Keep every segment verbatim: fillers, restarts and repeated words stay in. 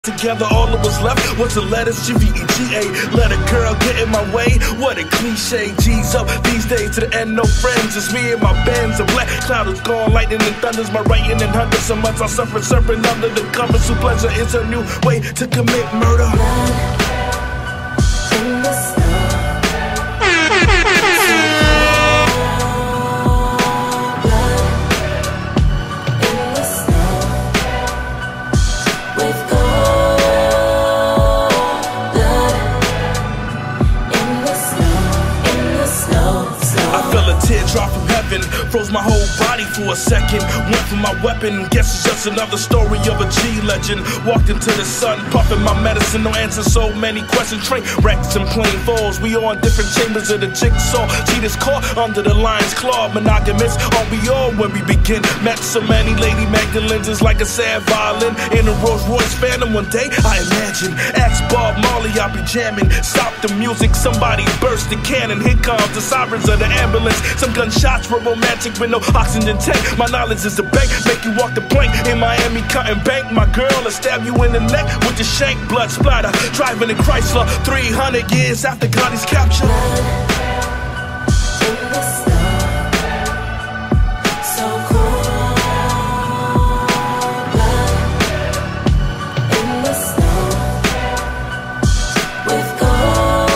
together, all that was left was the letters G V E G A. Let a girl get in my way, what a cliche. G's up these days to the end, no friends. It's me and my bands. A black cloud is gone, lightning and thunders. My writing in hundreds of months I suffer, serpent under the covers. Who pleasure is a new way to commit murder. In the snow. Teardrop from heaven, froze my whole body for a second. Went for my weapon, guess it's just another story of a G legend. Walked into the sun, puffing my medicine, no answer, so many questions. Train wrecks and plain falls, we on different chambers of the jigsaw. Cheetahs caught under the lion's claw, monogamous, are we all when we begin? Met so many Lady Magdalenes, it's like a sad violin in a Rolls Royce Phantom. One day, I imagine, ask Bob Marley, I'll be jamming. Stop the music, somebody burst the cannon. Here comes the sirens of the ambulance. Some gunshots were romantic with no oxygen tank. My knowledge is the bank, make you walk the plank. In Miami, Cotton Bank, my girl will stab you in the neck with the shank. Blood splatter, driving a Chrysler three hundred years after Gandhi's capture. In the snow, so cold. Blood in the snow, with gold.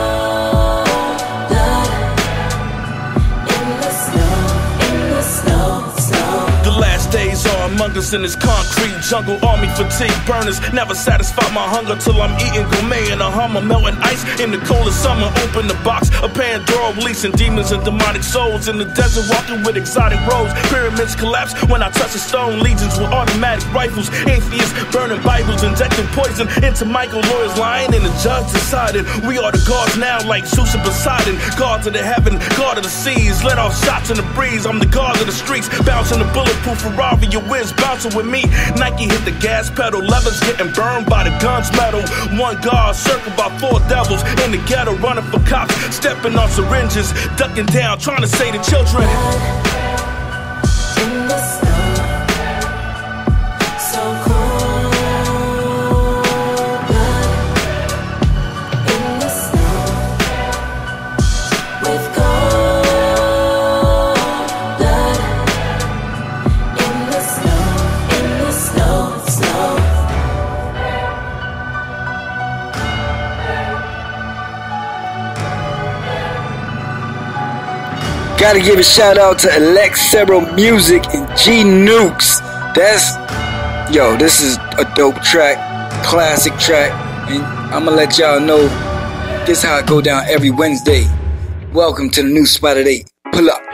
Blood in the snow, in the snow, snow. The last days are among us in this concrete jungle. Army fatigue burners never satisfy my hunger till I'm eating gourmet in a Hummer. Melting ice in the coldest summer. Open the box of Pandora, releasing demons and demonic souls. In the desert walking with exotic roads. Pyramids collapse when I touch a stone. Legions with automatic rifles. Atheists burning Bibles, injecting poison into Michael. Lawyers lying and the judge decided we are the gods now, like Zeus and Poseidon. Gods of the heaven, God of the seas. Let off shots in the breeze. I'm the god of the streets, bouncing the bulletproof Ferrari. Your whiz bouncing with me. Nike hit the gas pedal, leathers getting burned by the gun's metal. One guard circled by four devils in the ghetto, running for cops, stepping on syringes, ducking down, trying to save the children. In the snow, so cold. Blood in the snow, with gold. Blood in the snow, in the snow, snow. Gotta give a shout out to Alexero Music and G Nukes. That's, yo, this is a dope track, classic track, and I'ma let y'all know this how it go down every Wednesday. Welcome to the new spot at eight. Pull up.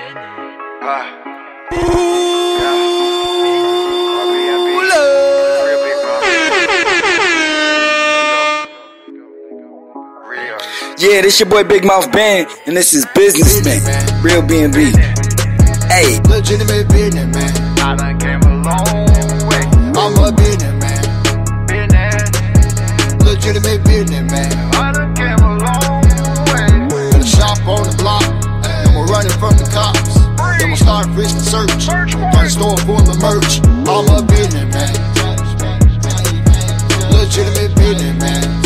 Yeah, this your boy Big Mouth Band, and this is Businessman, Real B and B. Hey, legitimate business man. I done came a long way. I'm a business man. Business. Legitimate business man. I done came a long way. Got a shop on the block, and we're running from the cops. Then we'll start risk and search. Got a store full of merch. I'm a business man. Legitimate business man.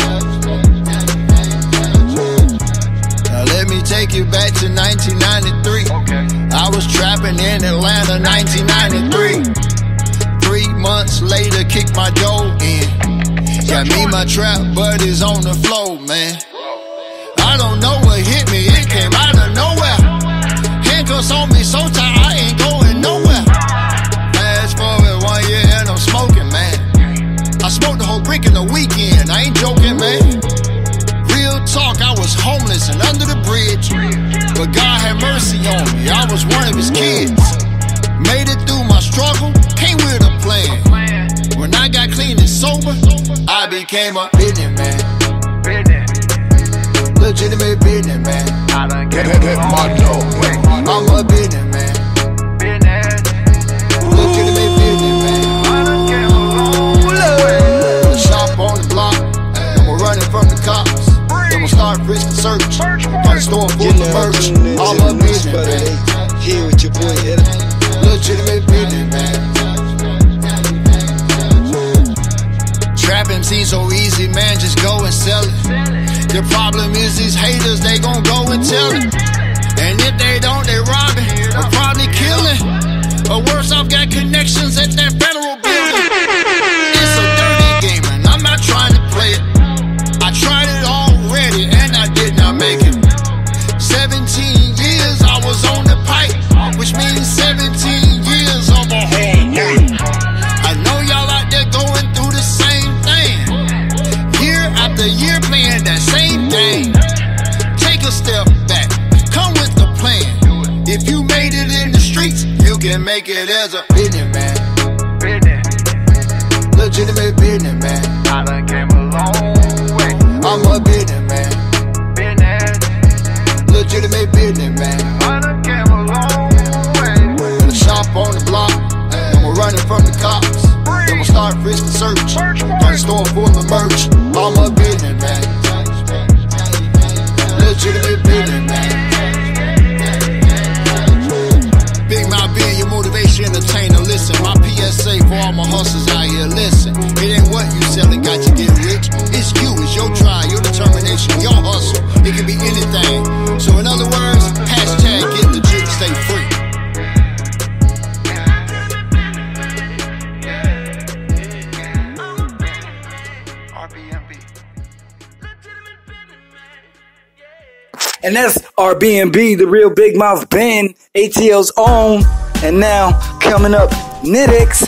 Let me take you back to nineteen ninety-three. Okay. I was trapping in Atlanta, nineteen ninety-three. Three months later, kicked my dough in. Got me my trap buddies on the floor, man. I don't know what hit me, it came out of nowhere. Handcuffs on me so tight, I ain't going nowhere. Fast forward one year and I'm smoking, man. I smoked the whole brick in the weekend, I ain't joking, man. Real talk, I was homeless and under the bridge, but God had mercy on me, I was one of his kids. Made it through my struggle, came with a plan. When I got clean and sober, I became a business man. Legitimate business man. I done get it my dough. I'm a business man. Legitimate business man. I done came a long way. The shop on the block, and we're running from the cops. Then we'll start risk and search. Got a store full of merch. I'm a business man. Here with your boy Ed. Legitimate business man. Trapping seems so easy, man, just go and sell it. The problem is these haters, they gon' go and tell it. And if they don't, they robbing or probably killing. Or worse, I've got connections at that federal building. It's a dirty game and I'm not trying to play it. I tried it already and I did not make it. seventeen years I was on the pipe, which means seventeen years of a hard life. I know y'all out there going through the same thing. Year after year playing that same game. Take a step back, come with the plan. If you made it in the streets, you can make it as a business man. Legitimate business man. I done came a long way. I'm a business man. Legitimate business man. I done came a long way. In the shop on the block, and we're running from the cops. Then we'll start frisk and search. Turn the store full of merch. I'm a business man. Legitimate business man. Big Mouth being your motivation entertainer. Listen, my P S A for all my hustlers out here. Listen, it ain't what you selling got you get rich. It's you, it's your drive, your determination, your hustle. It can be anything. So in other words, hashtag get legit, stay free. And that's R B and B, the real Big Mouth Band, A T L's own. And now, coming up, Nitix.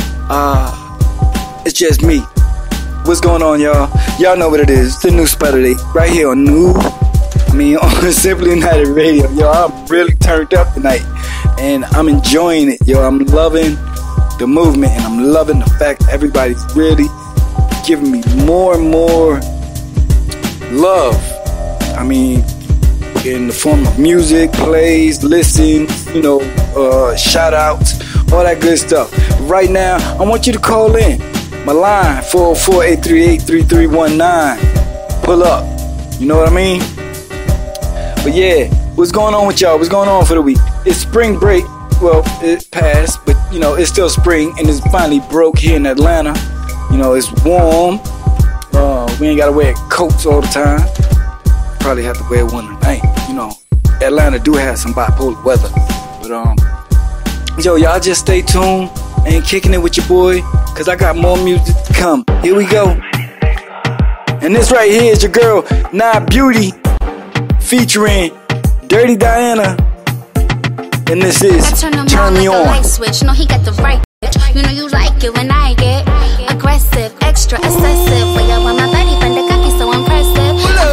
Uh, it's just me. What's going on, y'all? Y'all know what it is. It's the new Saturday, right here on New, I mean, on Simply United Radio. Yo, I'm really turned up tonight. And I'm enjoying it, yo. I'm loving the movement, and I'm loving the fact that everybody's really giving me more and more love. I mean, in the form of music, plays, listens, you know, uh, shout outs, all that good stuff. Right now, I want you to call in. My line, four oh four, eight three eight, three three one nine. Pull up. You know what I mean? But yeah, what's going on with y'all? What's going on for the week? It's spring break. Well, it passed, but you know, it's still spring and it's finally broke here in Atlanta. You know, it's warm. Uh, we ain't gotta wear coats all the time. Probably have to wear one tonight. You know, Atlanta do have some bipolar weather. But um, yo, y'all just stay tuned and kicking it with your boy, cause I got more music to come. Here we go. And this right here is your girl, Nah Beauty, featuring Dirty Diana. And this is Turn, Turn Me On. Light switch. No, he got the right bitch. You know you like it when I get aggressive, extra excessive. Well, yo, my body bend the cocky so impressive.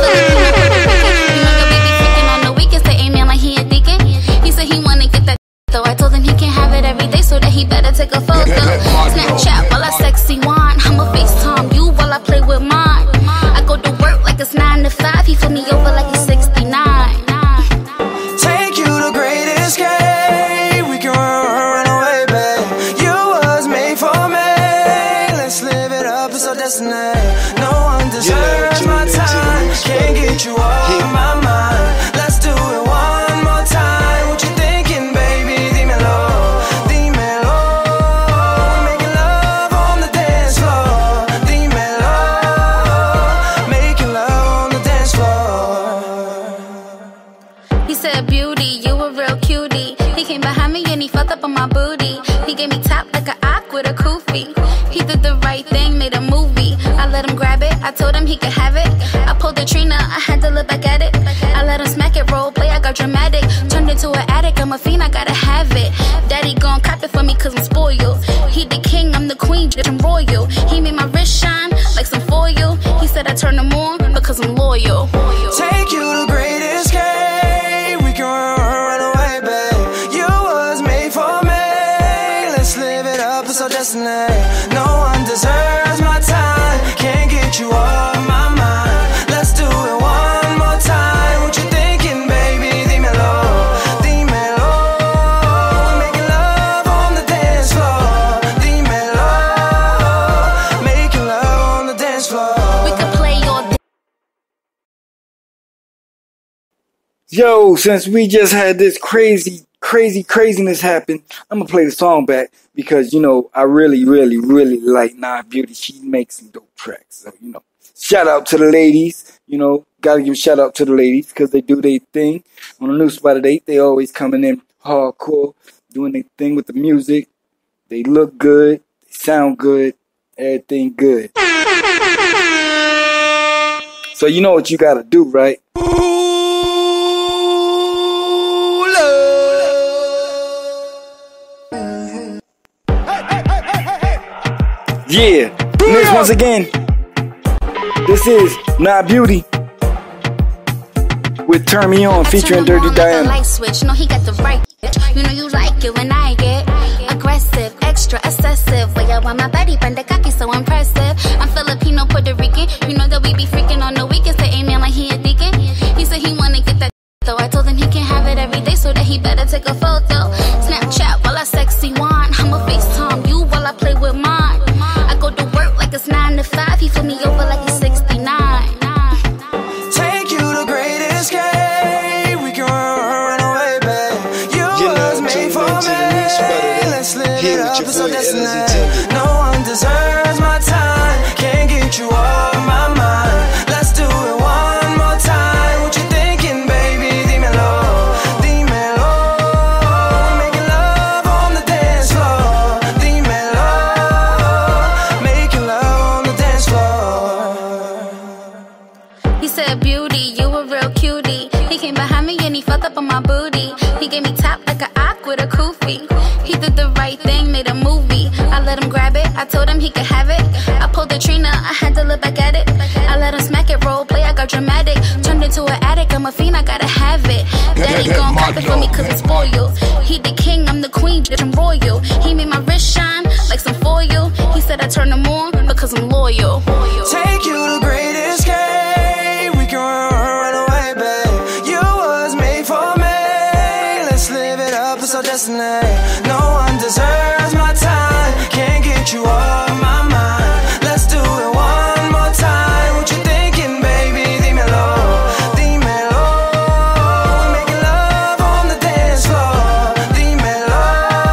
You know your baby freaking on the weekends. They ain't man like he a deacon. He said he wanna get that though. I told him he can't have it every day, so that he better take a photo. Snapchat while I sexy wine. I'ma FaceTime you while I play with mine. I go to work like it's nine to five. He flip me over like he's sixty-nine. Take you to Great Escape. We can run away, babe. You was made for me. Let's live it up, it's our destiny. No one deserves my time. Can't get you off my mind. Let's do it one more time. What you thinking, baby? Dímelo, dímelo. We're making love on the dance floor. Dímelo, making love on the dance floor. He said, beauty, you a real cutie. He came behind me and he felt up on my booty. He gave me top like an ock with a kufi. He did the right thing, made a movie. I let him grab it, I told him he could have it. I pulled the Trina, I had to look back at it. I let him smack it, role play, I got dramatic. Turned into an addict, I'm a fiend, I gotta have it. Daddy gon' cop it for me cause I'm spoiled. He the king, I'm the queen, I'm royal. He made my wrist shine like some foil. He said I turn him on because I'm loyal. Take you to Great Escape. We can run away, babe. You was made for me. Let's live it up, it's our destiny. No one deserves my time. Can't get you off my mind. Let's do it one more time. What you thinking, baby? Dímelo, dímelo. We're making love on the dance floor. Dímelo, making love on the dance floor. We could play all day. Yo, since we just had this crazy, crazy craziness happened, I'm gonna play the song back because you know I really, really, really like Nah Beauty. She makes some dope tracks. So you know, shout out to the ladies. You know, gotta give a shout out to the ladies because they do their thing on the New Spot at eight. They always coming in hardcore, doing their thing with the music. They look good, they sound good, everything good. So you know what you gotta do, right? Yeah, next once again, this is Nah Beauty with Turn Me On featuring Dirty Diana. Light switch, know he got the right. You know you like it when I get aggressive, extra excessive. Way up on my body, bend cocky, so impressive. I'm Filipino, Puerto Rican. You know that we be freaking on the weekends. Say amen like he a deacon. He said he wanna get that. So I told him he can't have it every day, so that he better take a photo. Snapchat while I sexy wine. I'ma FaceTime you while I play with mine. I go to work like it's nine to five. He flip me over like he's sixty-nine. Take you to Great Escape. We can run away, babe. You was made for me. Let's live it up, it's our destiny. No one deserves my time. Can't get you off my mind. Let's do it one more time. What you thinking, baby? Dímelo, dímelo. We're making love on the dance floor. Dímelo, making love on the dance floor. He said, beauty, you a real cutie. He came behind me and he fucked up on my booty. He gave me top like an ock with a kufi. He did the right thing, made a movie. I let him grab it, I told him he could have it. I pulled the Trina, I had to look back at it. I let him smack it, role play, I got dramatic. Turned into an addict, I'm a fiend, I gotta have it. Daddy gon' cop it for me cause it's spoiled. He the king, I'm the queen, bitch, I'm royal. He made my wrist shine like some foil. He said I turn him on because I'm loyal. Take you to Great Escape. We can run away, babe. You was made for me. Let's live it up, it's our destiny. No one deserves my time. Can't get you off my mind. Let's do it one more time. What you thinking, baby? Dímelo, dímelo. We're making love on the dance floor. Dímelo,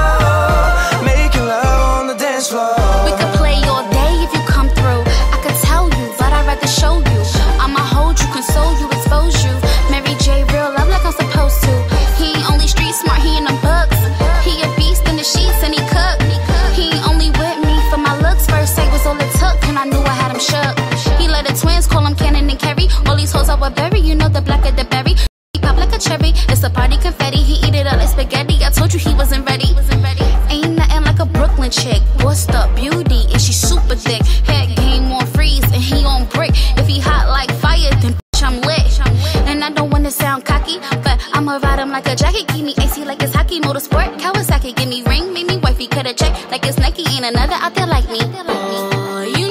making love on the dance floor. We could play all day if you come through. I could tell you, but I'd rather show you. I'ma hold you, console you, expose you. Mary J. real love like I'm supposed to. He ain't only street smart, he in the books. He a beast in the sheets and he cook. He ain't only with me for my looks. First say was all it took, and I knew I had him shook. He let the twins call him Cannon and Kerry. All these hoes I would bury, you know the blacker the berry. He pop like a cherry, it's a party confetti. He eat it up like spaghetti. I told you he wasn't ready. Ain't nothing like a Brooklyn chick. What's the beauty? And she super thick. Head game on freeze and he on brick. If he hot like fire, then bitch I'm lit. And I don't wanna sound cocky, but I'ma ride him like a jacket. Give me A C like it's hockey, motorsport, Kawasaki. Give me ring, make me wifey, cut a check like it's Nike. Ain't another out there like me. Oh, you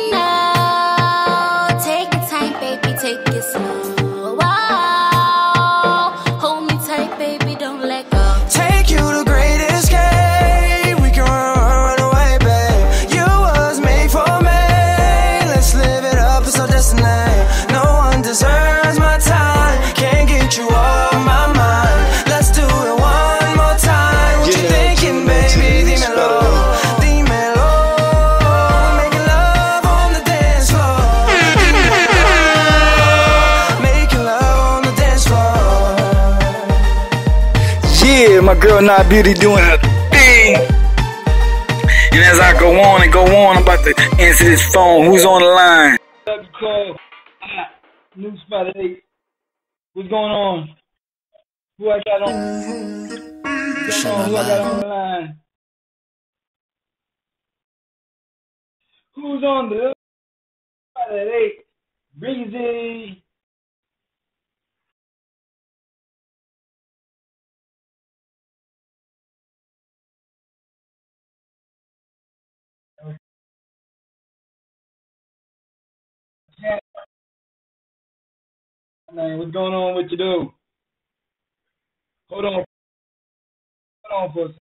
know, take your time, baby, take it slow. Wow. Hold me tight, baby, don't let go. Take you to Great Escape. We can run away, babe. You was made for me. Let's live it up, it's our destiny. No one deserves my time. Can't get you off my mind. Let's do it one more time. What you thinking, baby? Dímelo, dímelo. We're making love on the dance floor. Making love on the dance floor. Yeah, my girl Nah Beauty doing her thing. And as I go on and go on, I'm about to answer this phone. Who's on the line? Call New Spot at eight. What's going on? Who I got on? What's going on? Who I got on the line? Who's on the Spot at eight? Breezy. Man, what's going on with you, dude? Hold on. Hold on for a second.